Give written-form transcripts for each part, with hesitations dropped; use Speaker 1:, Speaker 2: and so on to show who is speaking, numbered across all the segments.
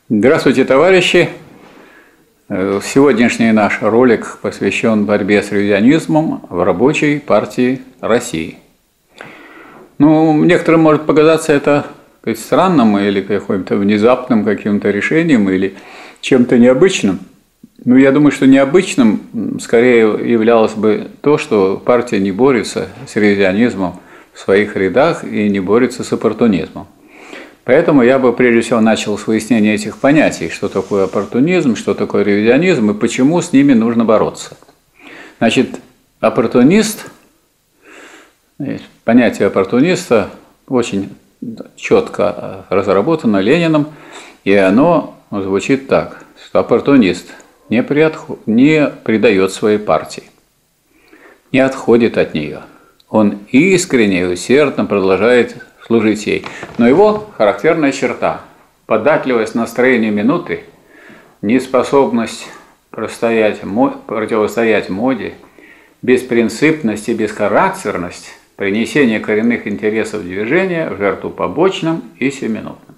Speaker 1: Здравствуйте, товарищи! Сегодняшний наш ролик посвящен борьбе с ревизионизмом в Рабочей партии России. Некоторым может показаться это странным или каким-то внезапным каким-то решением или чем-то необычным. Но я думаю, что необычным скорее являлось бы то, что партия не борется с ревизионизмом в своих рядах и не борется с оппортунизмом. Поэтому я бы прежде всего начал с выяснения этих понятий, что такое оппортунизм, что такое ревизионизм и почему с ними нужно бороться. Значит, оппортунист, понятие оппортуниста очень четко разработано Лениным, и оно звучит так, что оппортунист не предает своей партии, не отходит от нее. Он искренне и усердно продолжает служить ей. Но его характерная черта – податливость настроения минуты, неспособность противостоять моде, беспринципность и бесхарактерность, принесение коренных интересов движения в жертву побочным и сиюминутным.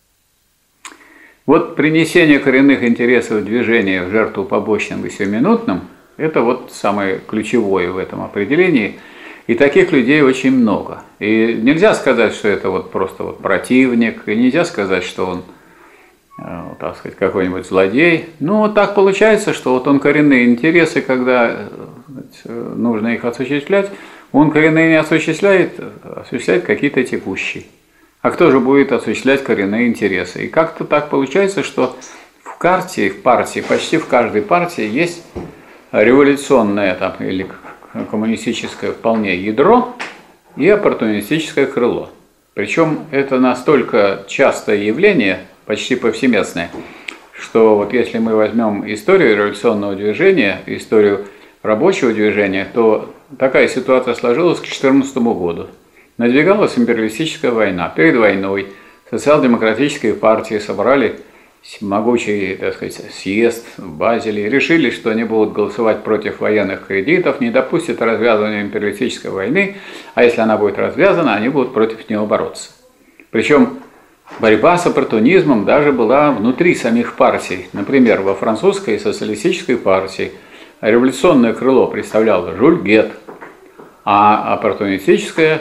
Speaker 1: Вот принесение коренных интересов движения в жертву побочным и сиюминутным – это вот самое ключевое в этом определении. И таких людей очень много. И нельзя сказать, что это просто противник, и нельзя сказать, что он, так сказать, какой-нибудь злодей. Так получается, что он коренные интересы, когда нужно их осуществлять, он коренные не осуществляет, осуществляет какие-то текущие. А кто же будет осуществлять коренные интересы? И как-то так получается, что в партии, почти в каждой партии есть революционное или коммунистическое вполне ядро и оппортунистическое крыло. Причем это настолько частое явление, почти повсеместное, что если мы возьмем историю революционного движения, историю рабочего движения, то такая ситуация сложилась к 2014 году. Надвигалась империалистическая война. Перед войной социал-демократические партии собрали могучий, так сказать, съезд в Базеле, решили, что они будут голосовать против военных кредитов, не допустят развязывания империалистической войны, а если она будет развязана, они будут против нее бороться. Причем борьба с оппортунизмом даже была внутри самих партий. Например, во французской социалистической партии революционное крыло представляло Жюль Гет, а оппортунистическое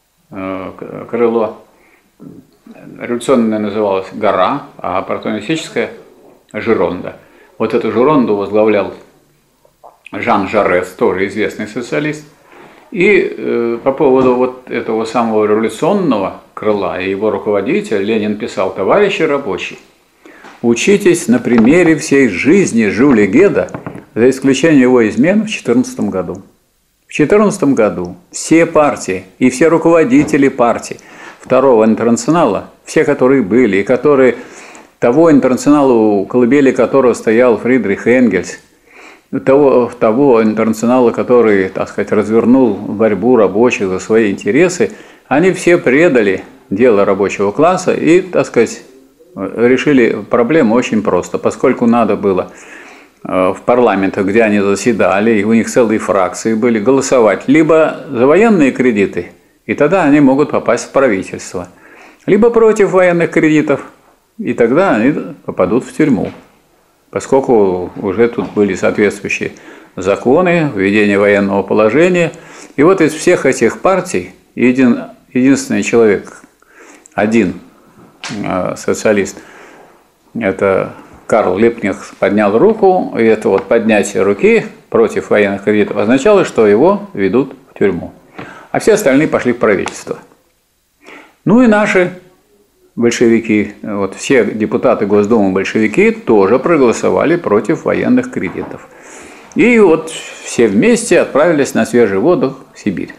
Speaker 1: крыло революционная называлась «Гора», а оппортунистическая «Жеронда». Вот эту Жеронду возглавлял Жан Жарес, тоже известный социалист. И по поводу этого самого революционного крыла и его руководителя Ленин писал: «Товарищи рабочие, учитесь на примере всей жизни Жюля Геда, за исключением его измен в 2014 году». В 2014 году все партии и все руководители партий Второго интернационала, все, которые были, и которые того интернационала, у колыбели которого стоял Фридрих Энгельс, того интернационала, который, так сказать, развернул борьбу рабочих за свои интересы, они все предали дело рабочего класса и, так сказать, решили проблему очень просто, поскольку надо было в парламентах, где они заседали, и у них целые фракции были, голосовать либо за военные кредиты, и тогда они могут попасть в правительство, либо против военных кредитов, и тогда они попадут в тюрьму, поскольку уже тут были соответствующие законы, введение военного положения. И вот из всех этих партий единственный человек, один социалист, это Карл Липкнехт, поднял руку, и это поднятие руки против военных кредитов означало, что его ведут в тюрьму. А все остальные пошли в правительство. И наши большевики, все депутаты Госдумы большевики тоже проголосовали против военных кредитов. И все вместе отправились на свежий воздух в Сибирь.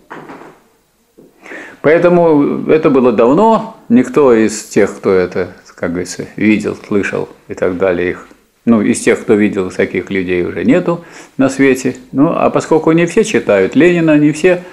Speaker 1: Поэтому это было давно, никто из тех, кто это, как говорится, видел, слышал и так далее, из тех, кто видел, таких людей уже нету на свете. А поскольку не все читают Ленина, не все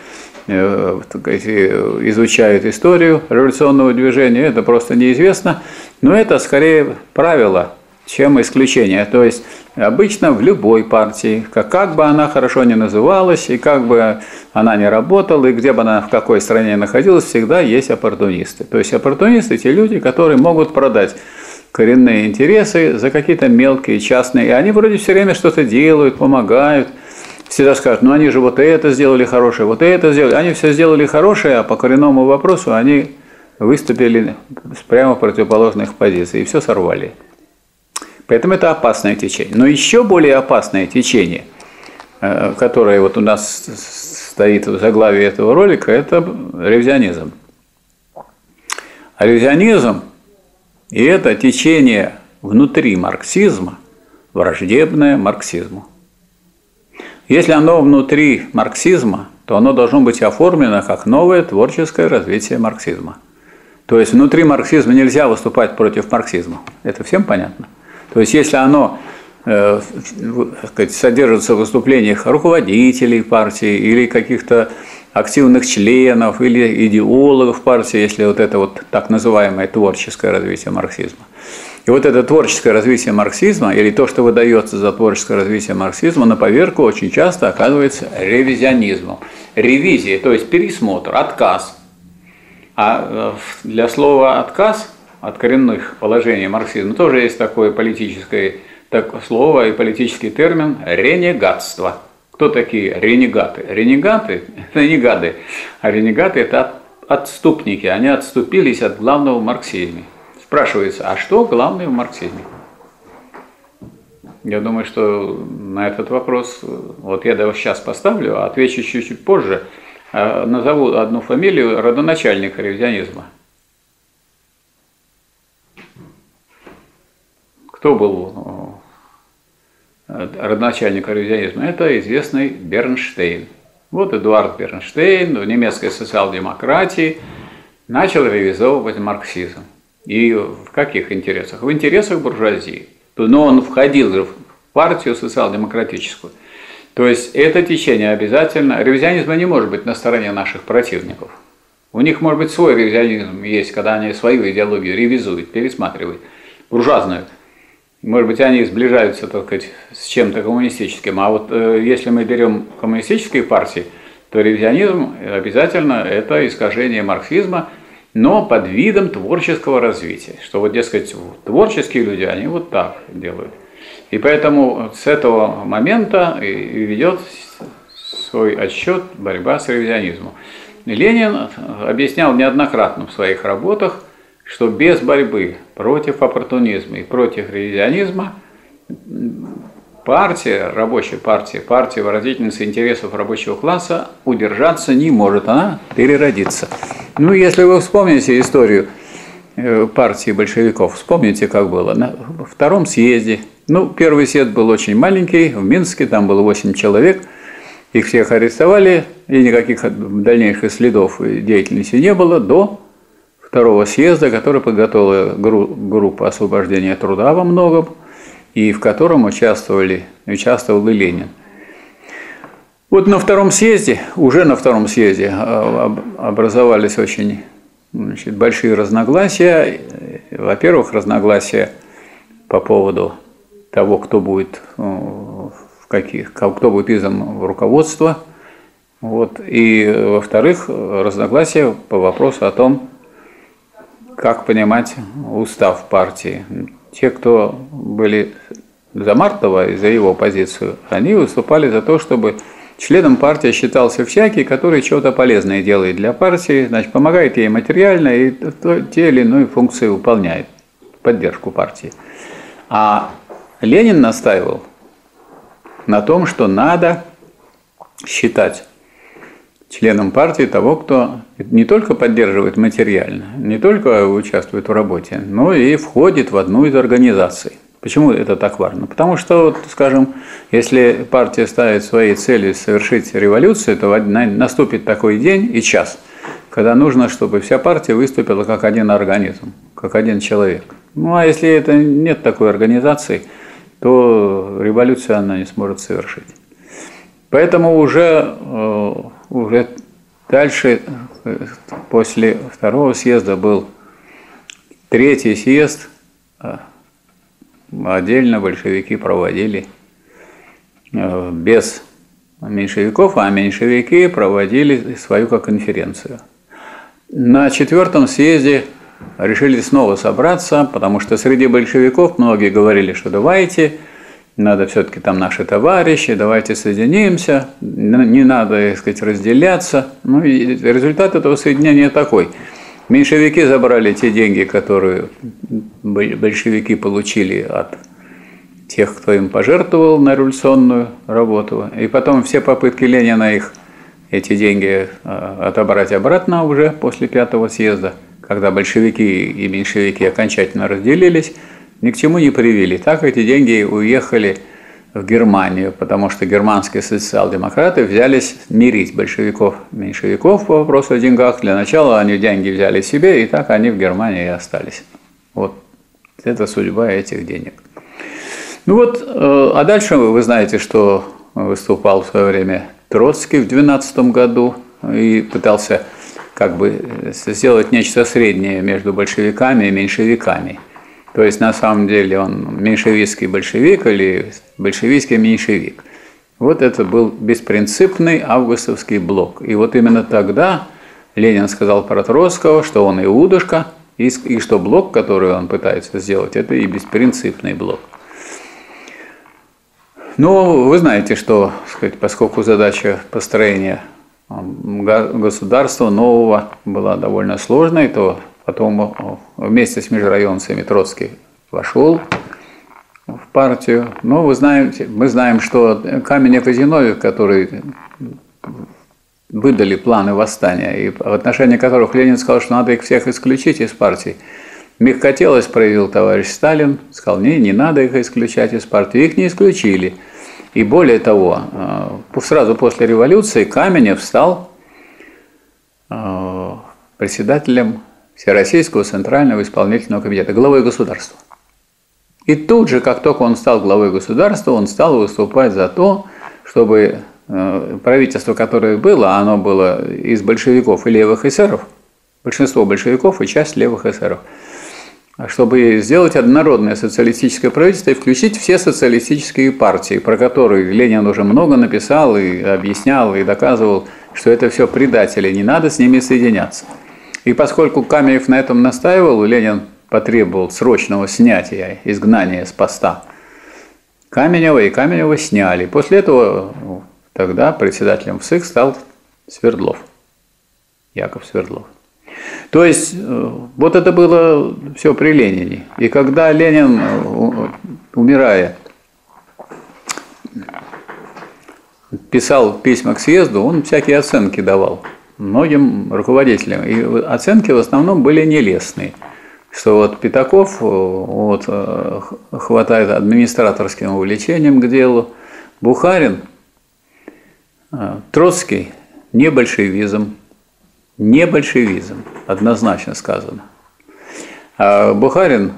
Speaker 1: изучают историю революционного движения, это просто неизвестно, но это скорее правило, чем исключение. То есть обычно в любой партии, как бы она хорошо ни называлась, и как бы она ни работала, и где бы она в какой стране находилась, всегда есть оппортунисты. То есть оппортунисты – те люди, которые могут продать коренные интересы за какие-то мелкие, частные. И они вроде все время что-то делают, помогают. Всегда скажут, ну они же вот это сделали хорошее, вот это сделали. Они все сделали хорошее, а по коренному вопросу они выступили с прямо противоположных позиций и все сорвали. Поэтому это опасное течение. Но еще более опасное течение, которое вот у нас стоит в заглавии этого ролика, это ревизионизм. А ревизионизм и это течение внутри марксизма, враждебное марксизму. Если оно внутри марксизма, то оно должно быть оформлено как новое творческое развитие марксизма. То есть внутри марксизма нельзя выступать против марксизма. Это всем понятно? То есть если оно содержится в выступлениях руководителей партии или каких-то активных членов или идеологов партии, если вот это вот так называемое творческое развитие марксизма. И вот это творческое развитие марксизма, или то, что выдается за творческое развитие марксизма, на поверку очень часто оказывается ревизионизмом. Ревизия, то есть пересмотр, отказ. А для слова «отказ» от коренных положений марксизма тоже есть такое политическое слово и политический термин «ренегатство». Кто такие ренегаты? Ренегаты – это не гады, а ренегаты – это отступники. Они отступились от главного в марксизме. Спрашивается, а что главное в марксизме? Я думаю, что на этот вопрос, вот я даже сейчас поставлю, а отвечу чуть-чуть позже, назову одну фамилию родоначальника ревизионизма. Кто был родоначальником ревизионизма? Это известный Бернштейн. Вот Эдуард Бернштейн в немецкой социал-демократии начал ревизовывать марксизм. И в каких интересах? В интересах буржуазии. Но он входил в партию социал-демократическую. То есть это течение обязательно. Ревизионизм не может быть на стороне наших противников. У них может быть свой ревизионизм есть, когда они свою идеологию ревизуют, пересматривают, буржуазную. Может быть, они сближаются, так сказать, с чем-то коммунистическим. А вот если мы берем коммунистические партии, то ревизионизм обязательно это искажение марксизма, но под видом творческого развития. Что вот, дескать, творческие люди, они вот так делают. И поэтому с этого момента и ведет свой отсчет борьба с ревизионизмом. Ленин объяснял неоднократно в своих работах, что без борьбы против оппортунизма и против ревизионизма партия, рабочая партия, партия выразительница интересов рабочего класса удержаться не может, она переродится. Ну, если вы вспомните историю партии большевиков, вспомните, как было на втором съезде. Ну, первый съезд был очень маленький, в Минске, там было 8 человек, их всех арестовали, и никаких дальнейших следов деятельности не было до второго съезда, который подготовила группа освобождения труда во многом, и в котором участвовал и Ленин. Вот на втором съезде, уже на втором съезде образовались очень большие разногласия. Во-первых, разногласия по поводу того, кто будет избран в руководство. Вот. И, во-вторых, разногласия по вопросу о том, как понимать устав партии. Те, кто были за Мартова и за его позицию, они выступали за то, чтобы членом партии считался всякий, который что-то полезное делает для партии, значит, помогает ей материально и те или иные функции выполняет, поддержку партии. А Ленин настаивал на том, что надо считать членом партии того, кто не только поддерживает материально, не только участвует в работе, но и входит в одну из организаций. Почему это так важно? Потому что, вот, скажем, если партия ставит своей целью совершить революцию, то наступит такой день и час, когда нужно, чтобы вся партия выступила как один организм, как один человек. Ну, а если это нет такой организации, то революцию она не сможет совершить. Поэтому уже дальше, после второго съезда, был третий съезд. Отдельно большевики проводили без меньшевиков, а меньшевики проводили свою как конференцию. На четвертом съезде решили снова собраться, потому что среди большевиков многие говорили, что давайте, надо все-таки там наши товарищи, давайте соединимся, не надо, так сказать, разделяться. Ну и результат этого соединения такой. Меньшевики забрали те деньги, которые большевики получили от тех, кто им пожертвовал на революционную работу. И потом все попытки Ленина эти деньги отобрать обратно уже после 5-го съезда, когда большевики и меньшевики окончательно разделились, ни к чему не привели. Так эти деньги уехали в Германию, потому что германские социал-демократы взялись мирить большевиков и меньшевиков по вопросу о деньгах. Для начала они деньги взяли себе, и так они в Германии и остались. Вот это судьба этих денег. Ну вот, а дальше вы знаете, что выступал в свое время Троцкий в 12 году и пытался как бы сделать нечто среднее между большевиками и меньшевиками. То есть, на самом деле, он меньшевистский большевик или большевистский меньшевик. Вот это был беспринципный августовский блок. И вот именно тогда Ленин сказал про Троцкого, что он иудушка, и что блок, который он пытается сделать, это и беспринципный блок. Но вы знаете, что, сказать, поскольку задача построения государства нового была довольно сложной, то потом вместе с межрайонцами Троцкий вошел в партию. Но мы знаем, что Каменев и Зиновьев, которые выдали планы восстания, и в отношении которых Ленин сказал, что надо их всех исключить из партии, мягкотелость проявил товарищ Сталин, сказал, не надо их исключать из партии, их не исключили. И более того, сразу после революции Каменев стал председателем Всероссийского Центрального исполнительного комитета, главой государства. И тут же, как только он стал главой государства, он стал выступать за то, чтобы правительство, которое было, оно было из большевиков и левых эсеров, большинство большевиков и часть левых эсеров, чтобы сделать однородное социалистическое правительство и включить все социалистические партии, про которые Ленин уже много написал и объяснял, и доказывал, что это все предатели, не надо с ними соединяться. И поскольку Каменев на этом настаивал, Ленин потребовал срочного снятия, изгнания с поста Каменева, и Каменева сняли. После этого тогда председателем ВСИК стал Свердлов, Яков Свердлов. То есть, вот это было все при Ленине. И когда Ленин, умирая, писал письма к съезду, он всякие оценки давал многим руководителям. И оценки в основном были нелестные. Что вот Пятаков хватает администраторским увлечением к делу, Бухарин, Троцкий – не большевизм. Не большевизм, однозначно сказано. А Бухарин,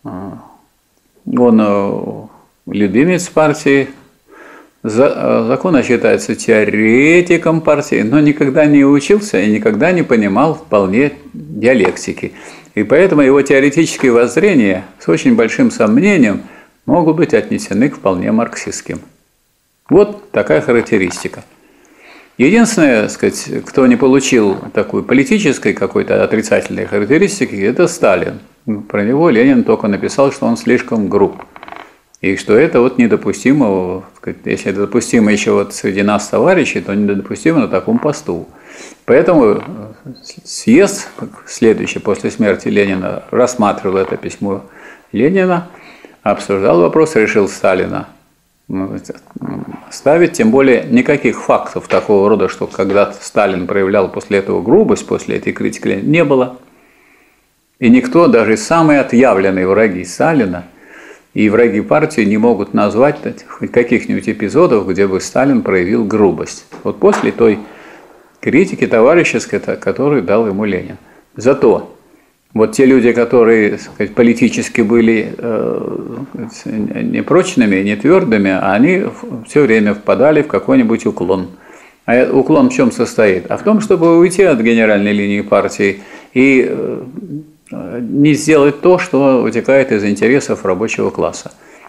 Speaker 1: он любимец партии, законно считается теоретиком партии, но никогда не учился и никогда не понимал вполне диалектики. И поэтому его теоретические воззрения с очень большим сомнением могут быть отнесены к вполне марксистским. Вот такая характеристика. Единственное, так сказать, кто не получил такой политической какой-то отрицательной характеристики, это Сталин. Про него Ленин только написал, что он слишком груб. И что это вот недопустимо, если это допустимо еще вот среди нас, товарищей, то недопустимо на таком посту. Поэтому съезд, следующий после смерти Ленина, рассматривал это письмо Ленина, обсуждал вопрос, решил Сталина ставить, тем более никаких фактов такого рода, что когда Сталин проявлял после этого грубость, после этой критики, не было. И никто, даже самые отъявленные враги Сталина и враги партии не могут назвать хоть каких-нибудь эпизодов, где бы Сталин проявил грубость. Вот после той критики товарищеской, которую дал ему Ленин. Зато вот те люди, которые, так сказать, политически были непрочными, не твердыми, они все время впадали в какой-нибудь уклон. А уклон в чем состоит? А в том, чтобы уйти от генеральной линии партии и не сделать то, что вытекает из интересов рабочего класса.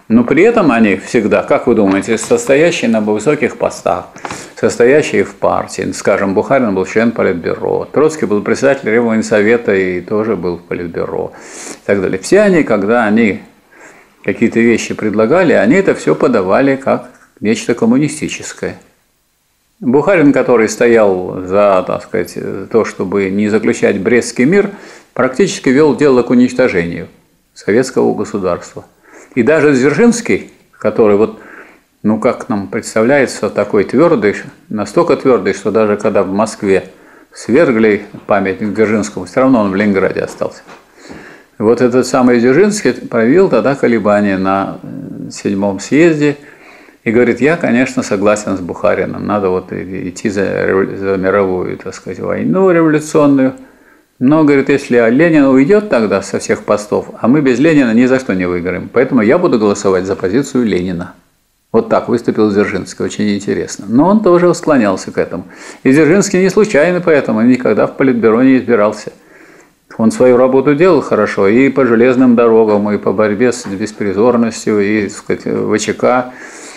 Speaker 1: Но при этом они всегда, как вы думаете, состоящие на высоких постах, состоящие в партии. Скажем, Бухарин был член Политбюро, Троцкий был председателем Реввоенсовета и тоже был в Политбюро и так далее. Все они, когда они какие-то вещи предлагали, они это все подавали как нечто коммунистическое. Бухарин, который стоял за, так сказать, то, чтобы не заключать Брестский мир, практически вел дело к уничтожению советского государства. И даже Дзержинский, который вот, ну как нам представляется, такой твердый, настолько твердый, что даже когда в Москве свергли памятник Дзержинскому, все равно он в Ленинграде остался. Вот этот самый Дзержинский проявил тогда колебания на 7-м съезде и говорит, я, конечно, согласен с Бухариным, надо вот идти за мировую, так сказать, войну революционную. Но, говорит, если Ленин уйдет тогда со всех постов, а мы без Ленина ни за что не выиграем, поэтому я буду голосовать за позицию Ленина. Вот так выступил Дзержинский, очень интересно. Но он тоже склонялся к этому. И Дзержинский не случайно поэтому никогда в Политбюро не избирался. Он свою работу делал хорошо и по железным дорогам, и по борьбе с беспризорностью, и, так сказать, в ВЧК,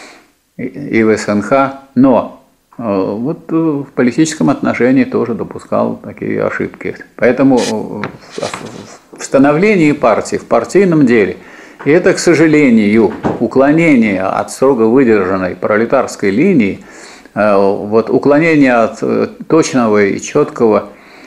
Speaker 1: и в СНХ, но вот в политическом отношении тоже допускал такие ошибки. Поэтому в становлении партии, в партийном деле, и это, к сожалению, уклонение от строго выдержанной пролетарской линии, вот уклонение от точного и четкого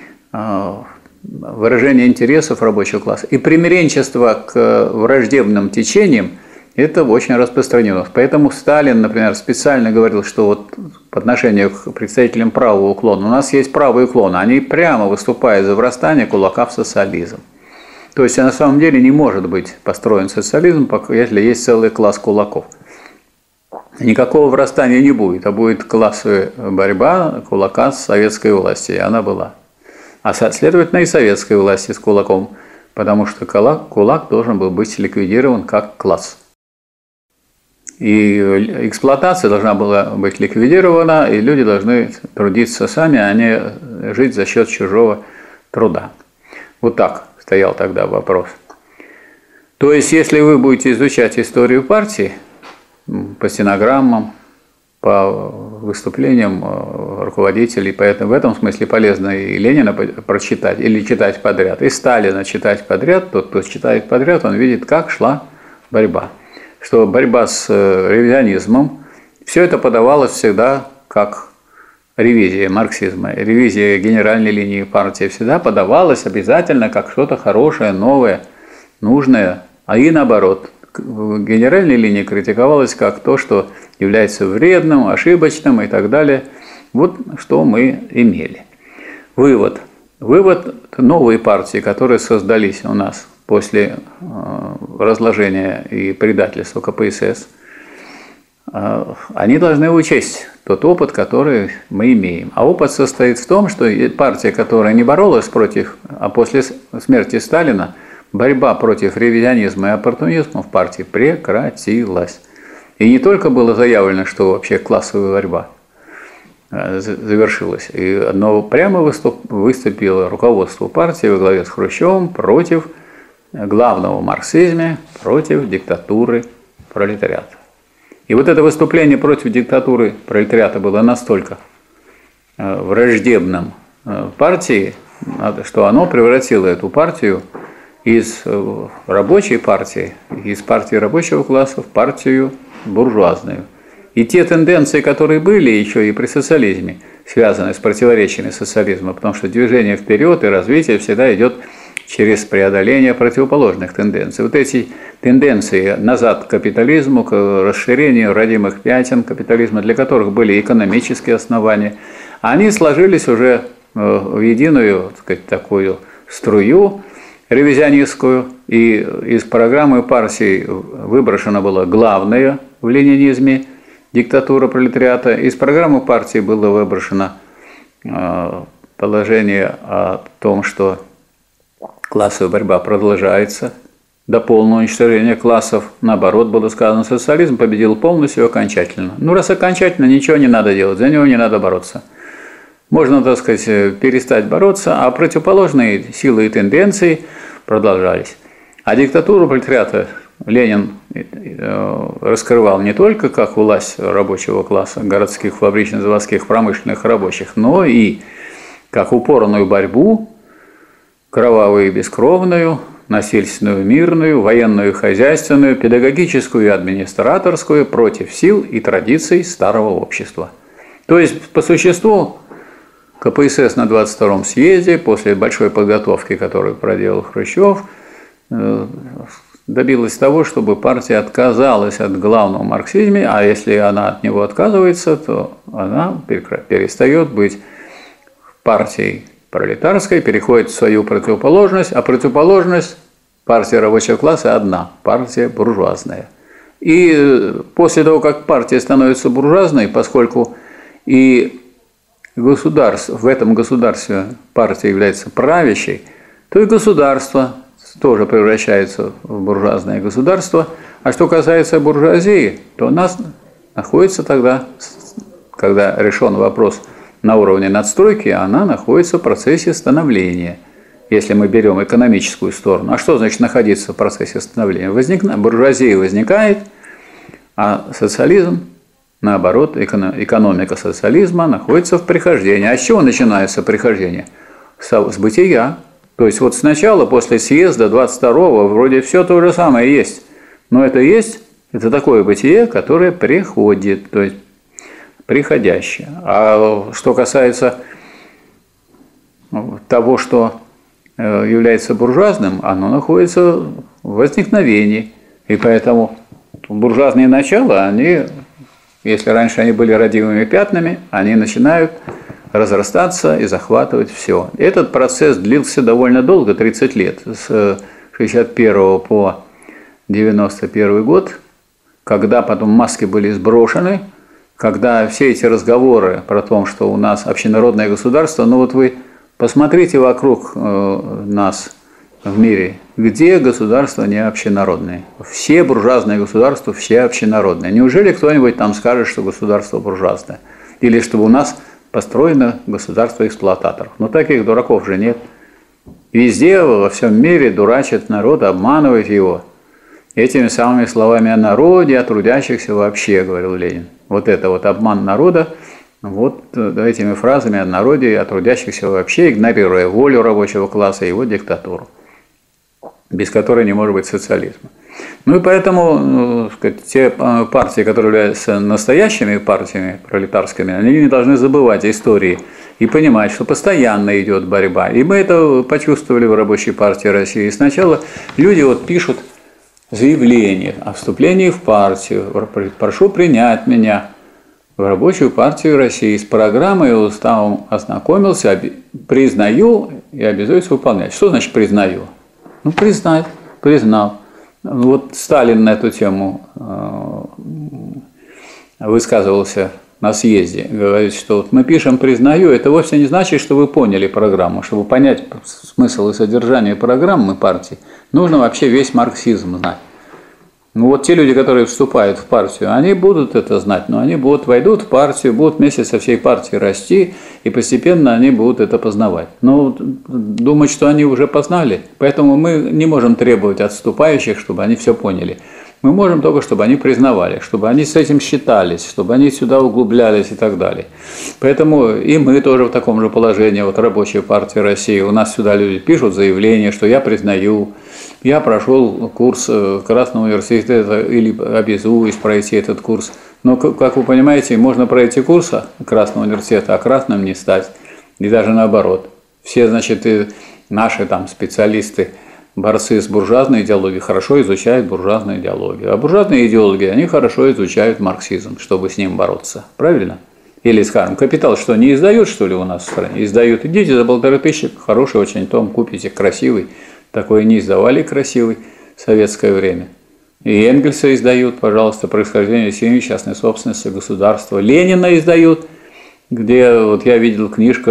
Speaker 1: выражения интересов рабочего класса и примиренчество к враждебным течениям, это очень распространено. Поэтому Сталин, например, специально говорил, что вот по отношению к представителям правого уклона, у нас есть правый уклон, они прямо выступают за врастание кулака в социализм. То есть на самом деле не может быть построен социализм, если есть целый класс кулаков. Никакого врастания не будет, а будет классовая борьба кулака с советской властью, и она была. А следовательно и советской власти с кулаком, потому что кулак должен был быть ликвидирован как класс. И эксплуатация должна была быть ликвидирована, и люди должны трудиться сами, а не жить за счет чужого труда. Вот так стоял тогда вопрос. То есть, если вы будете изучать историю партии по стенограммам, по выступлениям руководителей, поэтому в этом смысле полезно и Ленина прочитать, или читать подряд, и Сталина читать подряд. Тот, кто читает подряд, он видит, как шла борьба. Что борьба с ревизионизмом, все это подавалось всегда как ревизия марксизма, ревизия генеральной линии партии всегда подавалась обязательно как что-то хорошее, новое, нужное, а и наоборот. Генеральная линия критиковалась как то, что является вредным, ошибочным и так далее. Вот что мы имели. Вывод. Вывод новой партии, которые создались у нас после разложения и предательства КПСС, они должны учесть тот опыт, который мы имеем. А опыт состоит в том, что партия, которая не боролась против, а после смерти Сталина, борьба против ревизионизма и оппортунизма в партии прекратилась. И не только было заявлено, что вообще классовая борьба завершилась, но прямо выступило руководство партии во главе с Хрущевым против главного в марксизме, против диктатуры пролетариата. И вот это выступление против диктатуры пролетариата было настолько враждебным партии, что оно превратило эту партию из рабочей партии, из партии рабочего класса в партию буржуазную. И те тенденции, которые были еще и при социализме, связаны с противоречиями социализма, потому что движение вперед и развитие всегда идет через преодоление противоположных тенденций. Вот эти тенденции назад к капитализму, к расширению родимых пятен капитализма, для которых были экономические основания, они сложились уже в единую, так сказать, такую струю ревизионистскую, и из программы партии выброшено было главное в ленинизме – диктатура пролетариата. Из программы партии было выброшено положение о том, что классовая борьба продолжается до полного уничтожения классов. Наоборот, было сказано, социализм победил полностью и окончательно. Ну, раз окончательно, ничего не надо делать, за него не надо бороться. Можно, так сказать, перестать бороться, а противоположные силы и тенденции продолжались. А диктатуру пролетариата Ленин раскрывал не только как власть рабочего класса, городских, фабрично-заводских, промышленных рабочих, но и как упорную борьбу, кровавую и бескровную, насильственную, мирную, военную и хозяйственную, педагогическую и администраторскую против сил и традиций старого общества. То есть, по существу, КПСС на 22-м съезде, после большой подготовки, которую проделал Хрущев, добилась того, чтобы партия отказалась от главного марксизма, а если она от него отказывается, то она перестает быть партией пролетарской, переходит в свою противоположность, а противоположность партии рабочего класса одна – партия буржуазная. И после того, как партия становится буржуазной, поскольку и в этом государстве партия является правящей, то и государство тоже превращается в буржуазное государство. А что касается буржуазии, то у нас находится тогда, когда решен вопрос на уровне надстройки, она находится в процессе становления, если мы берем экономическую сторону. А что значит находиться в процессе становления? Буржуазия возникает, а социализм, наоборот, экономика социализма находится в прихождении. А с чего начинается прихождение? С бытия. То есть вот сначала, после съезда 22-го, вроде все то же самое есть. Но это такое бытие, которое приходит, то есть приходящее. А что касается того, что является буржуазным, оно находится в возникновении. И поэтому буржуазные начала, они, если раньше они были родимыми пятнами, они начинают разрастаться и захватывать все. Этот процесс длился довольно долго, 30 лет, с 61 по 91 год, когда потом маски были сброшены, когда все эти разговоры про то, что у нас общенародное государство, ну вот вы посмотрите вокруг нас в мире, где государства не общенародные. Все буржуазные государства, все общенародные. Неужели кто-нибудь там скажет, что государство буржуазное? Или чтобы у нас построено государство эксплуататоров? Но таких дураков же нет. Везде, во всем мире дурачат народ, обманывают его. Этими самыми словами о народе, о трудящихся вообще, говорил Ленин. Вот это вот обман народа, вот этими фразами о народе и о трудящихся вообще, игнорируя волю рабочего класса и его диктатуру, без которой не может быть социализма. Ну и поэтому те партии, которые являются настоящими партиями пролетарскими, они не должны забывать истории и понимать, что постоянно идет борьба. И мы это почувствовали в Рабочей партии России. И сначала люди вот пишут заявление о вступлении в партию, прошу принять меня в Рабочую партию России, с программой и уставом ознакомился, признаю и обязуюсь выполнять. Что значит признаю? Ну, признал. Вот Сталин на эту тему высказывался на съезде. Говорит, что вот мы пишем «признаю», это вовсе не значит, что вы поняли программу. Чтобы понять смысл и содержание программы партии, нужно вообще весь марксизм знать. Ну вот те люди, которые вступают в партию, они будут это знать, но они войдут в партию, будут вместе со всей партией расти, и постепенно они будут это познавать. Но думать, что они уже познали, поэтому мы не можем требовать от вступающих, чтобы они все поняли. Мы можем только, чтобы они признавали, чтобы они с этим считались, чтобы они сюда углублялись и так далее. Поэтому и мы тоже в таком же положении, вот Рабочая партия России, у нас сюда люди пишут заявление, что я признаю, я прошел курс Красного университета или обязуюсь пройти этот курс. Но, как вы понимаете, можно пройти курс Красного университета, а красным не стать. И даже наоборот. Все, значит, и наши там специалисты, борцы с буржуазной идеологией хорошо изучают буржуазную идеологию. А буржуазные идеологи, они хорошо изучают марксизм, чтобы с ним бороться. Правильно? Или, скажем, «Капитал» что, не издают, что ли, у нас в стране? Издают. Идите за 1500, хороший очень том, купите, красивый. Такое не издавали красивый в советское время. И Энгельса издают, пожалуйста, «Происхождение семьи, частной собственности, государства». Ленина издают, где вот я видел книжка,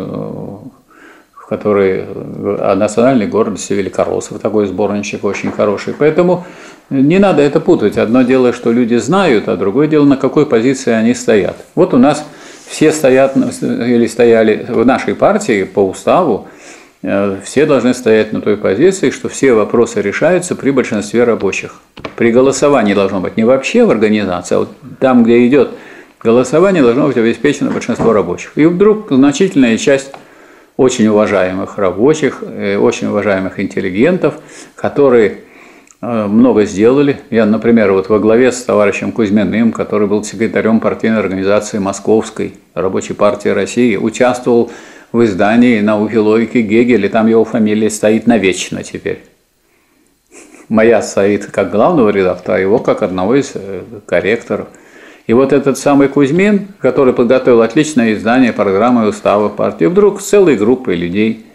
Speaker 1: в которой о национальной гордости великороссов, такой сборничек очень хороший. Поэтому не надо это путать. Одно дело, что люди знают, а другое дело, на какой позиции они стоят. Вот у нас все стоят или стояли в нашей партии по уставу, все должны стоять на той позиции, что все вопросы решаются при большинстве рабочих. При голосовании должно быть не вообще в организации, а вот там, где идет голосование, должно быть обеспечено большинство рабочих. И вдруг значительная часть очень уважаемых рабочих, очень уважаемых интеллигентов, которые много сделали. Я, например, вот во главе с товарищем Кузьминым, который был секретарем партийной организации Московской Рабочей партии России, участвовал в издании «Науки логики Гегеля», там его фамилия стоит навечно теперь. Моя стоит как главного редактора, а его как одного из корректоров. И вот этот самый Кузьмин, который подготовил отличное издание программы и устава партии, вдруг с целой группой людей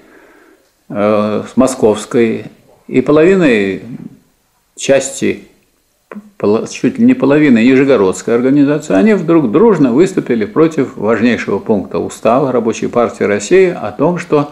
Speaker 1: с Московской и половиной части, чуть ли не половина Нижегородской организации, они вдруг дружно выступили против важнейшего пункта устава Рабочей партии России о том, что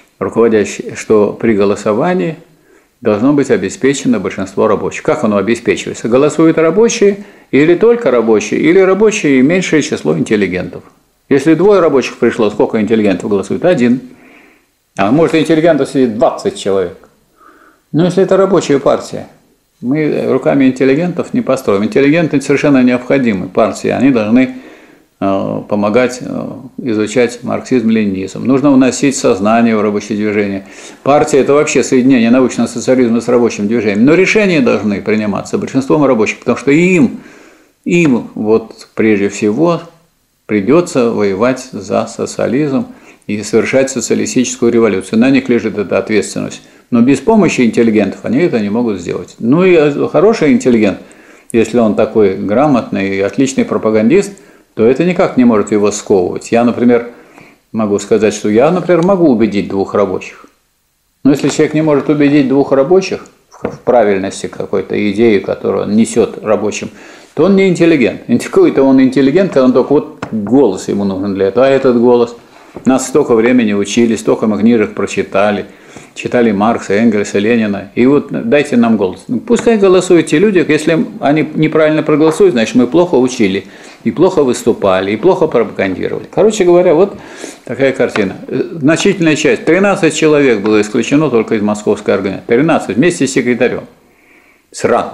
Speaker 1: при голосовании должно быть обеспечено большинство рабочих. Как оно обеспечивается? Голосуют рабочие или только рабочие, или рабочие и меньшее число интеллигентов. Если двое рабочих пришло, сколько интеллигентов голосует? Один. А может, интеллигентов сидит 20 человек. Но если это рабочая партия, мы руками интеллигентов не построим. Интеллигенты совершенно необходимы партии, они должны помогать изучать марксизм-ленинизм. Нужно вносить сознание в рабочее движение. Партия – это вообще соединение научного социализма с рабочим движением. Но решения должны приниматься большинством рабочих, потому что им вот прежде всего придется воевать за социализм и совершать социалистическую революцию. На них лежит эта ответственность. Но без помощи интеллигентов они это не могут сделать. Ну и хороший интеллигент, если он такой грамотный и отличный пропагандист, то это никак не может его сковывать. Я, например, могу сказать, что я, например, могу убедить двух рабочих. Но если человек не может убедить двух рабочих в правильности какой-то идеи, которую он несет рабочим, то он не интеллигент. Какой-то он интеллигент, когда он только вот голос ему нужен для этого. А этот голос? Нас столько времени учили, столько мы книжек прочитали. Читали Маркса, Энгельса, Ленина. И вот дайте нам голос. Пускай голосуют те люди, если они неправильно проголосуют, значит мы плохо учили, и плохо выступали, и плохо пропагандировали. Короче говоря, вот такая картина. Значительная часть, 13 человек было исключено только из московской организации. 13 вместе с секретарем. Сразу.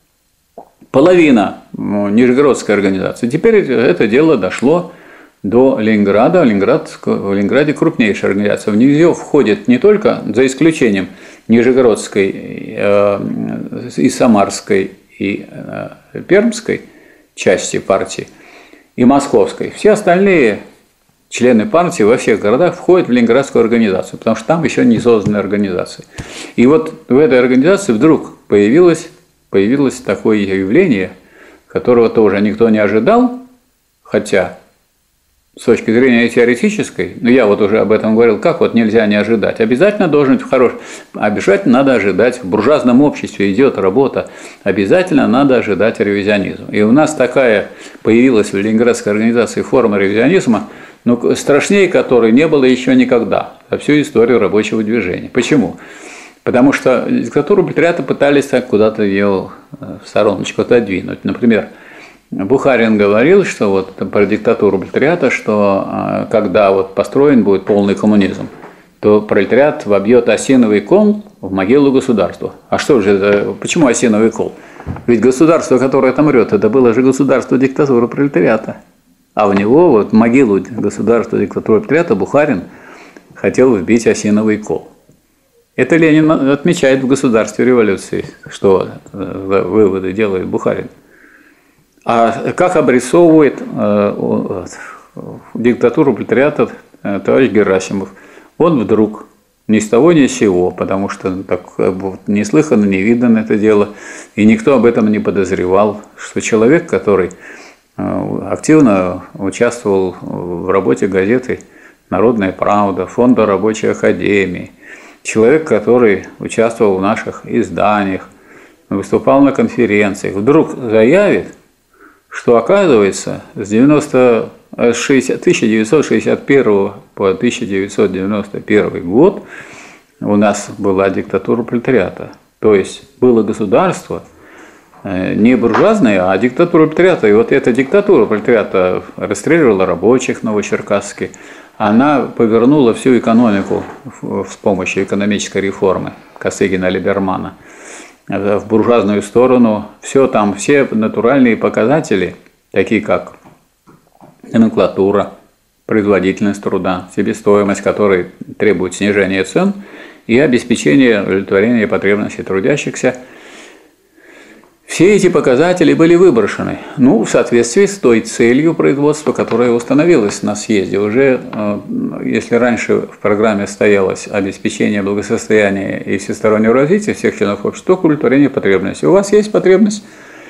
Speaker 1: Половина Нижегородской организации. Теперь это дело дошло до Ленинграда. В Ленинграде крупнейшая организация. В нее входит не только, за исключением Нижегородской и Самарской и Пермской части партии, и Московской. Все остальные члены партии во всех городах входят в Ленинградскую организацию, потому что там еще не созданы организации. И вот в этой организации вдруг появилось такое явление, которого тоже никто не ожидал, хотя с точки зрения теоретической, я вот уже об этом говорил, как вот нельзя не ожидать. Обязательно должен быть обязательно надо ожидать, в буржуазном обществе идет работа, обязательно надо ожидать ревизионизма. И у нас такая появилась в Ленинградской организации форма ревизионизма, страшнее которой не было еще никогда за всю историю рабочего движения. Почему? Потому что диктатуру пролетариата пытались так куда-то ее в стороночку отодвинуть. Например, Бухарин говорил, что вот про диктатуру пролетариата, что когда вот построен будет полный коммунизм, то пролетариат вобьет осиновый кол в могилу государства. А что же это? Почему осиновый кол? Ведь государство, которое там мрет, это было же государство диктатуры пролетариата. А в него вот в могилу государства диктатуры пролетариата Бухарин хотел вбить осиновый кол. Это Ленин отмечает в «Государстве революции», что выводы делает Бухарин. А как обрисовывает диктатуру пролетариата товарищ Герасимов? Он вдруг ни с того ни с сего, потому что так неслыханно, не видно это дело, и никто об этом не подозревал, что человек, который активно участвовал в работе газеты «Народная правда», Фонда рабочей академии, человек, который участвовал в наших изданиях, выступал на конференциях, вдруг заявит, что оказывается с 1961 по 1991 год у нас была диктатура пролетариата. То есть было государство не буржуазное, а диктатура пролетариата. И вот эта диктатура пролетариата расстреливала рабочих в Новочеркасске, она повернула всю экономику с помощью экономической реформы Косыгина-Либермана в буржуазную сторону. Все там, все натуральные показатели, такие как номенклатура, производительность труда, себестоимость, которая требует снижения цен и обеспечения удовлетворения потребностей трудящихся, все эти показатели были выброшены, в соответствии с той целью производства, которая установилась на съезде. Уже, если раньше в программе стоялось обеспечение благосостояния и всестороннего развития всех членов общества, только удовлетворение потребностей. У вас есть потребность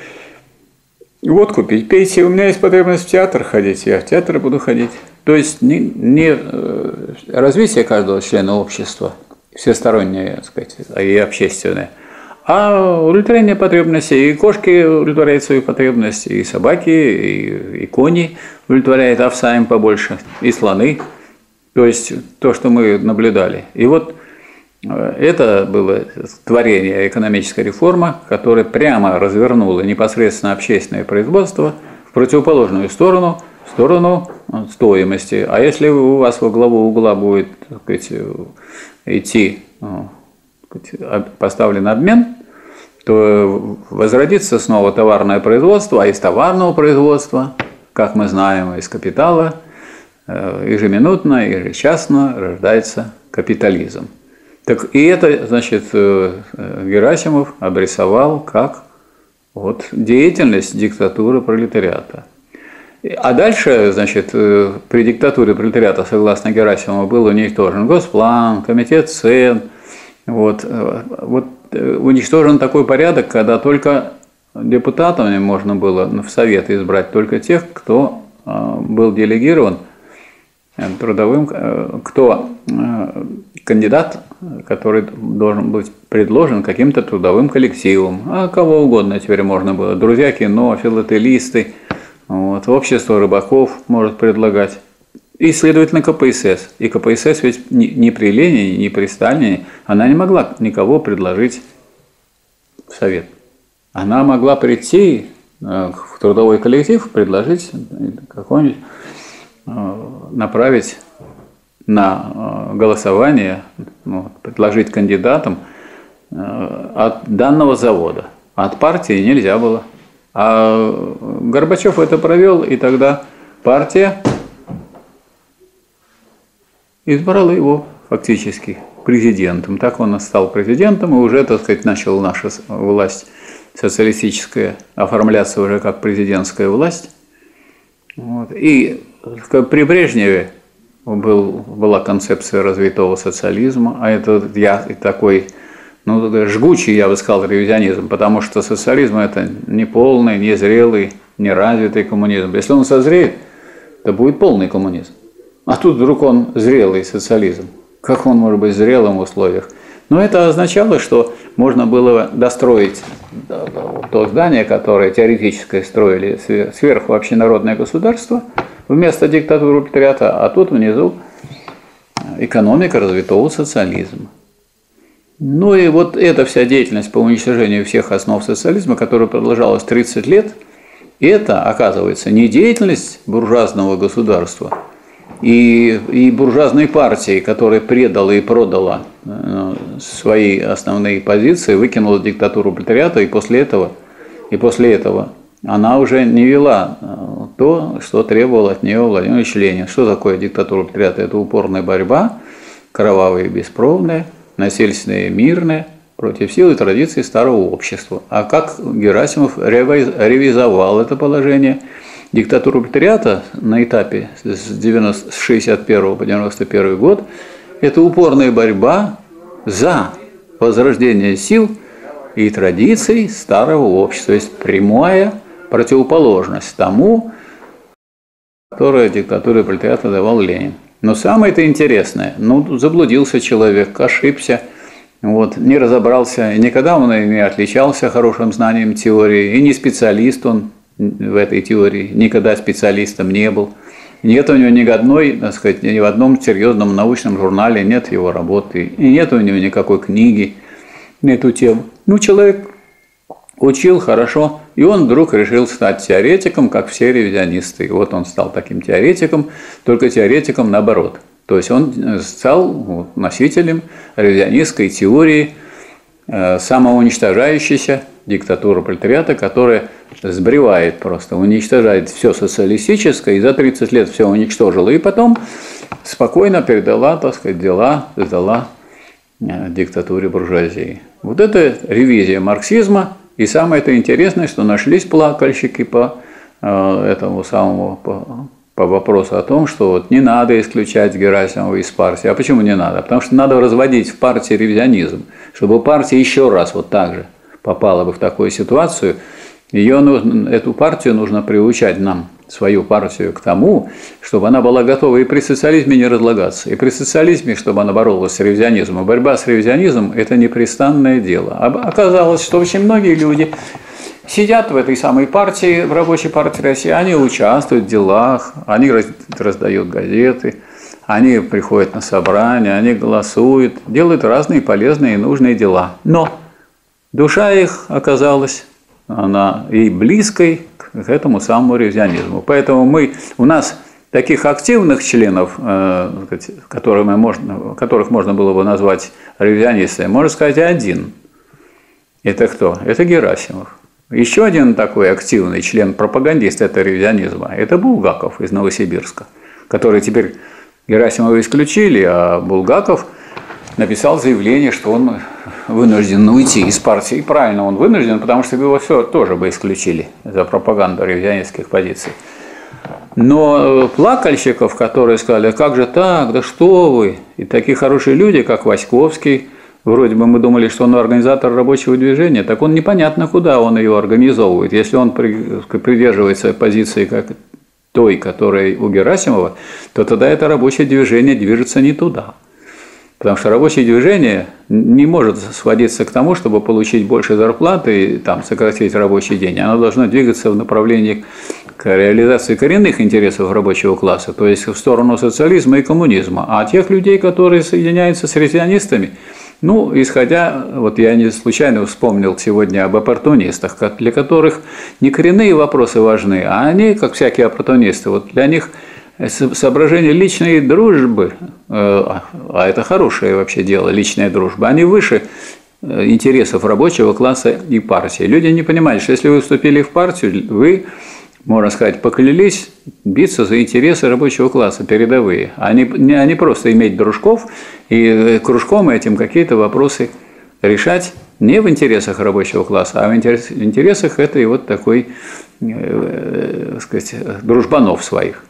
Speaker 1: водку пить, пейте, у меня есть потребность в театр ходить, я в театр буду ходить. То есть не развитие каждого члена общества, всестороннее, так сказать, и общественное, а удовлетворение потребностей. И кошки удовлетворяют свои потребности, и собаки, и кони удовлетворяют овса им побольше, и слоны. То есть то, что мы наблюдали. И вот это было творение экономической реформы, которая прямо развернула непосредственно общественное производство в противоположную сторону, в сторону стоимости. А если у вас во главу угла будет, так сказать, идти поставлен обмен, то возродится снова товарное производство, а из товарного производства, как мы знаем, из капитала ежеминутно, ежечасно рождается капитализм. Так и это, значит, Герасимов обрисовал как деятельность диктатуры пролетариата. А дальше, значит, при диктатуре пролетариата, согласно Герасимову, был уничтожен Госплан, комитет цен. Уничтожен такой порядок, когда только депутатами можно было в совет избрать только тех, кто был делегирован трудовым, кто кандидат, который должен быть предложен каким-то трудовым коллективом, а кого угодно теперь можно было, друзья кино, филателисты, общество рыбаков может предлагать. И, следовательно, КПСС. И КПСС ведь ни при Ленине, ни при Сталине она не могла никого предложить в совет. Она могла прийти в трудовой коллектив, предложить какой-нибудь, направить на голосование, предложить кандидатам от данного завода. От партии нельзя было. А Горбачев это провел, и тогда партия избрала его фактически президентом. Так он стал президентом, и уже, так сказать, начала наша власть социалистическая оформляться уже как президентская власть. И при Брежневе была концепция развитого социализма, а это такой, жгучий, я бы сказал, ревизионизм, потому что социализм – это не полный, не зрелый, не развитый коммунизм. Если он созреет, то будет полный коммунизм. А тут вдруг он зрелый социализм. Как он может быть зрелым в условиях? Но это означало, что можно было достроить то здание, которое теоретически строили сверху общенародное государство, вместо диктатуры пролетариата, а тут внизу экономика развитого социализма. И вот эта вся деятельность по уничтожению всех основ социализма, которая продолжалась 30 лет, это, оказывается, не деятельность буржуазного государства и буржуазной партии, которая предала и продала свои основные позиции, выкинула диктатуру пролетариата, и после этого она уже не вела то, что требовал от нее Владимир Ильич Ленин. Что такое диктатура пролетариата? Это упорная борьба, кровавая и беспробная, насильственная и мирная, против сил и традиций старого общества. А как Герасимов ревизовал это положение? Диктатура пролетариата на этапе с 61 по 91 год – это упорная борьба за возрождение сил и традиций старого общества, то есть прямая противоположность тому, которое диктатуре пролетариата давал Ленин. Но самое-то интересное, заблудился человек, ошибся, не разобрался, никогда он не отличался хорошим знанием теории, и не специалист он в этой теории, никогда специалистом не был. Нет у него ни одной, так сказать, ни в одном серьезном научном журнале нет его работы, и нет у него никакой книги на эту тему. Человек учил хорошо, и он вдруг решил стать теоретиком, как все ревизионисты. И вот он стал таким теоретиком, только теоретиком наоборот. То есть он стал носителем ревизионистской теории самоуничтожающейся диктатуры пролетариата, которая сбривает просто, уничтожает все социалистическое, и за 30 лет все уничтожила, и потом спокойно передала, так сказать, дела, сдала диктатуре буржуазии. Вот это ревизия марксизма, и самое это интересное, что нашлись плакальщики по этому самому, по вопросу о том, что вот не надо исключать Герасимова из партии. А почему не надо? Потому что надо разводить в партии ревизионизм, чтобы партия еще раз вот так же попала бы в такую ситуацию. Эту партию нужно приучать нам, свою партию, к тому, чтобы она была готова и при социализме не разлагаться, и при социализме, чтобы она боролась с ревизионизмом. Борьба с ревизионизмом – это непрестанное дело. Оказалось, что очень многие люди сидят в этой самой партии, в Рабочей партии России, они участвуют в делах, они раздают газеты, они приходят на собрания, они голосуют, делают разные полезные и нужные дела. Но душа их оказалась, она и близкой к этому самому ревизионизму. Поэтому у нас таких активных членов, которых можно было бы назвать ревизионистами, можно сказать, один. Это кто? Это Герасимов. Еще один такой активный член-пропагандист этого ревизионизма – это Булгаков из Новосибирска, который теперь Герасимова исключили, а Булгаков написал заявление, что он вынужден уйти из партии. И правильно, он вынужден, потому что его все тоже бы исключили за пропаганду ревизионистских позиций. Но плакальщиков, которые сказали, как же так, да что вы, и такие хорошие люди, как Васьковский, вроде бы мы думали, что он организатор рабочего движения, так он непонятно, куда он ее организовывает. Если он придерживается позиции как той, которая у Герасимова, то тогда это рабочее движение движется не туда. Потому что рабочее движение не может сводиться к тому, чтобы получить больше зарплаты и там, сократить рабочий день. Оно должно двигаться в направлении к реализации коренных интересов рабочего класса, то есть в сторону социализма и коммунизма. А тех людей, которые соединяются с ревизионистами, исходя, вот я не случайно вспомнил сегодня об оппортунистах, для которых не коренные вопросы важны, а они, как всякие оппортунисты, вот для них соображение личной дружбы, а это хорошее вообще дело, личная дружба, они выше интересов рабочего класса и партии. Люди не понимают, что если вы вступили в партию, вы, можно сказать, поклялись биться за интересы рабочего класса, передовые, а не просто иметь дружков и кружком этим какие-то вопросы решать не в интересах рабочего класса, а в интересах этой вот такой, сказать, дружбанов своих.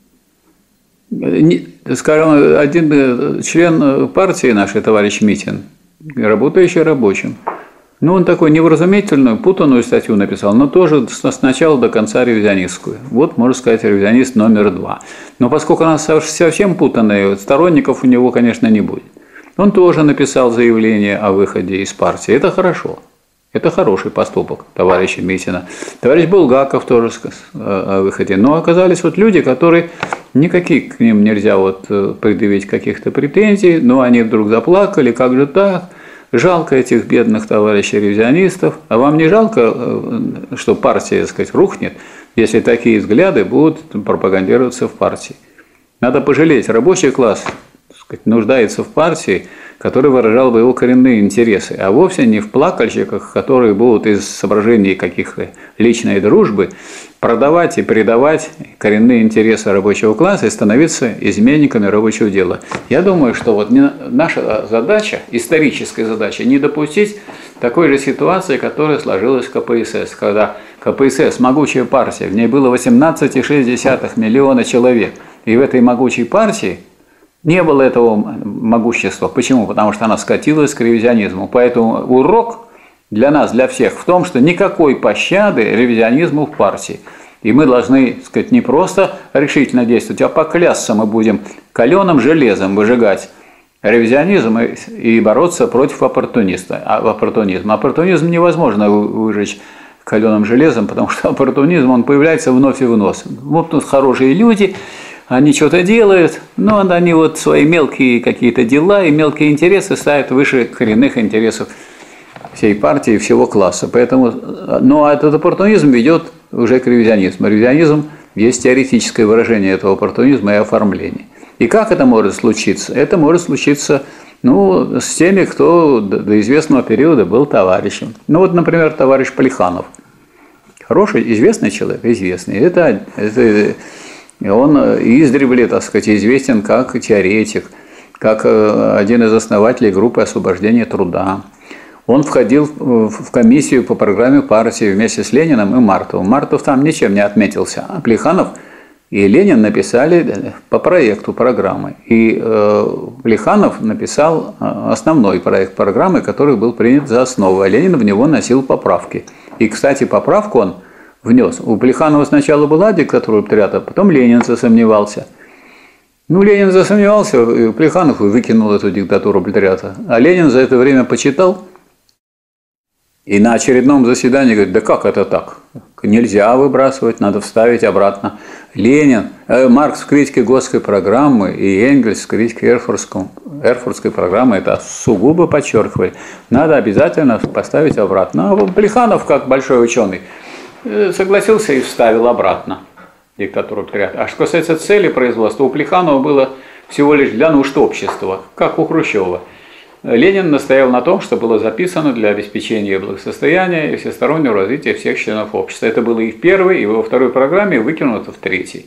Speaker 1: Скажем, один член партии нашей, товарищ Митин, работающий рабочим, он такой невразумительную, путанную статью написал, но тоже с начала до конца ревизионистскую. Вот, можно сказать, ревизионист номер 2. Но поскольку она совсем путанная, сторонников у него, конечно, не будет. Он тоже написал заявление о выходе из партии. Это хорошо. Это хороший поступок товарища Митина. Товарищ Булгаков тоже о выходе. Но оказались вот люди, которые никаких к ним нельзя предъявить каких-то претензий, но они вдруг заплакали, как же так? Жалко этих бедных товарищей ревизионистов. А вам не жалко, что партия, так сказать, рухнет, если такие взгляды будут пропагандироваться в партии? Надо пожалеть, рабочий класс, так сказать, нуждается в партии, который выражал бы его коренные интересы, а вовсе не в плакальщиках, которые будут из соображений каких-то личной дружбы продавать и предавать коренные интересы рабочего класса и становиться изменниками рабочего дела. Я думаю, что наша задача, историческая задача, не допустить такой же ситуации, которая сложилась в КПСС, когда КПСС, могучая партия, в ней было 18,6 миллиона человек, и в этой могучей партии не было этого могущества. Почему? Потому что она скатилась к ревизионизму. Поэтому урок для нас, для всех в том, что никакой пощады ревизионизму в партии. И мы должны, так сказать, не просто решительно действовать, а поклясться мы будем каленым железом выжигать ревизионизм и бороться против оппортунизма. Оппортунизм невозможно выжечь каленым железом, потому что оппортунизм, он появляется вновь и вновь. Вот тут хорошие люди, они что-то делают, но они свои мелкие какие-то дела и мелкие интересы ставят выше коренных интересов всей партии и всего класса. Поэтому, ну, а этот оппортунизм ведет уже к ревизионизму. Ревизионизм есть теоретическое выражение этого оппортунизма и оформления. И как это может случиться? Это может случиться, ну, с теми, кто до известного периода был товарищем. Ну, вот, например, товарищ Плеханов. Хороший, известный человек, известный. Он издревле, так сказать, известен как теоретик, как один из основателей группы освобождения труда. Он входил в комиссию по программе партии вместе с Лениным и Мартовым. Мартов там ничем не отметился, а Плеханов и Ленин написали по проекту программы. И Плеханов написал основной проект программы, который был принят за основу, а Ленин в него носил поправки. И, кстати, поправку он внес. У Плеханова сначала была диктатура пролетариата, потом Ленин засомневался. Ну, Ленин засомневался, и Плеханов выкинул эту диктатуру пролетариата. А Ленин за это время почитал и на очередном заседании говорит: да как это так? Нельзя выбрасывать, надо вставить обратно. Маркс в критике Готской программы и Энгельс в критике Эрфуртской программы это сугубо подчеркивали. Надо обязательно поставить обратно. А Плеханов, как большой ученый, согласился и вставил обратно диктатуру пролетариата. А что касается цели производства, у Плеханова было всего лишь для нужд общества, как у Хрущева. Ленин настоял на том, что было записано для обеспечения благосостояния и всестороннего развития всех членов общества. Это было и в первой, и во второй программе, и выкинуто в третьей.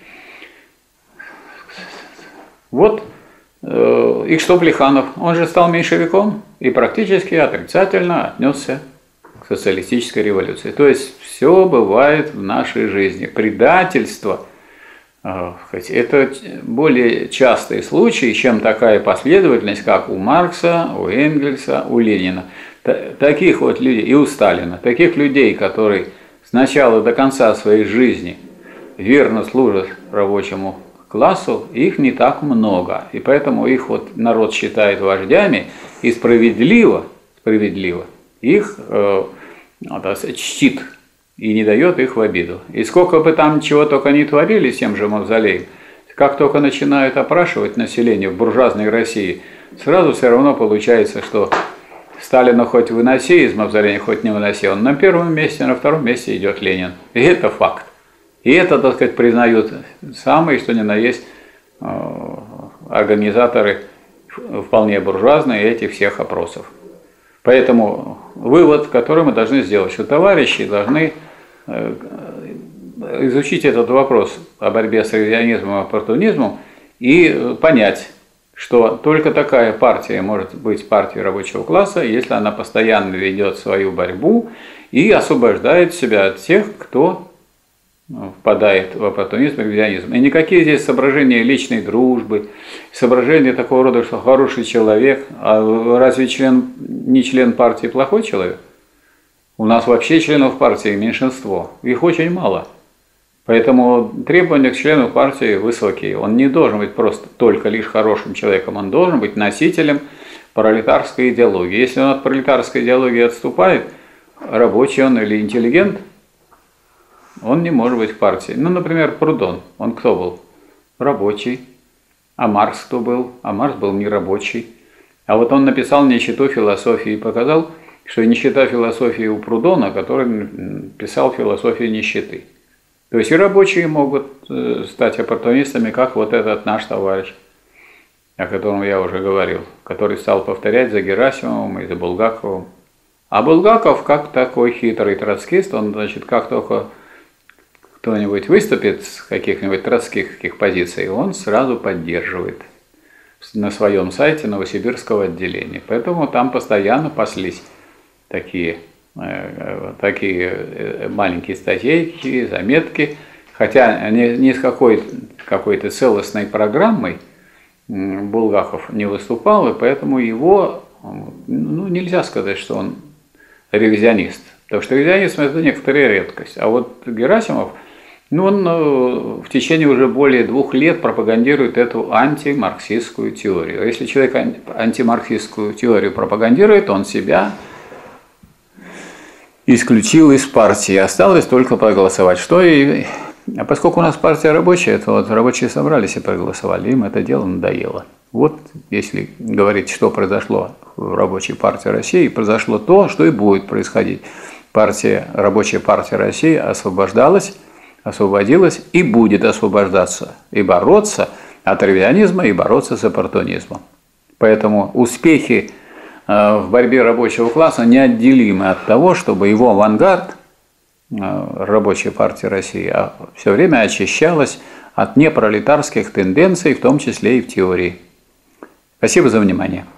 Speaker 1: Вот, и что Плеханов? Он же стал меньшевиком и практически отрицательно отнесся к социалистической революции. То есть все бывает в нашей жизни. Предательство – это более частый случай, чем такая последовательность, как у Маркса, у Энгельса, у Ленина. Таких вот людей, и у Сталина, таких людей, которые с начала до конца своей жизни верно служат рабочему классу, их не так много. И поэтому их вот народ считает вождями и справедливо их чтит. И не дает их в обиду. И сколько бы там чего только не творили с тем же Мавзолеем, как только начинают опрашивать население в буржуазной России, сразу все равно получается, что Сталина хоть выноси из Мавзолея, хоть не выноси, он на первом месте, на втором месте идет Ленин. И это факт. И это, так сказать, признают самые, что ни на есть, организаторы вполне буржуазные этих всех опросов. Поэтому вывод, который мы должны сделать, что товарищи должны изучить этот вопрос о борьбе с ревизионизмом и оппортунизмом и понять, что только такая партия может быть партией рабочего класса, если она постоянно ведет свою борьбу и освобождает себя от тех, кто впадает в оппортунизм и ревизионизм. И никакие здесь соображения личной дружбы, соображения такого рода, что хороший человек, а разве не член партии плохой человек? У нас вообще членов партии меньшинство, их очень мало. Поэтому требования к члену партии высокие. Он не должен быть просто только лишь хорошим человеком, он должен быть носителем пролетарской идеологии. Если он от пролетарской идеологии отступает, рабочий он или интеллигент, он не может быть в партии. Ну, например, Прудон, он кто был? Рабочий. А Маркс кто был? А Маркс был не рабочий. А вот он написал «Нищету философии» и показал, что нищета философии у Прудона, который писал философию нищеты. То есть и рабочие могут стать оппортунистами, как вот этот наш товарищ, о котором я уже говорил, который стал повторять за Герасимовым и за Булгаковым. А Булгаков, как такой хитрый троцкист, он, значит, как только кто-нибудь выступит с каких-нибудь троцких позиций, он сразу поддерживает на своем сайте Новосибирского отделения. Поэтому там постоянно паслись такие маленькие статейки, заметки, хотя не с какой-то целостной программой Булгаков не выступал, и поэтому его, нельзя сказать, что он ревизионист, потому что ревизионизм – это некоторая редкость. А вот Герасимов, он в течение уже более 2 лет пропагандирует эту антимарксистскую теорию. А если человек антимарксистскую теорию пропагандирует, он себя исключил из партии, осталось только проголосовать. А поскольку у нас партия рабочая, то вот рабочие собрались и проголосовали, им это дело надоело. Вот если говорить, что произошло в Рабочей партии России, произошло то, что и будет происходить. Рабочая партия России освободилась и будет освобождаться, и бороться от ревизионизма, и бороться с оппортунизмом. Поэтому успехи в борьбе рабочего класса неотделимы от того, чтобы его авангард, Рабочая партия России, все время очищалась от непролетарских тенденций, в том числе и в теории. Спасибо за внимание.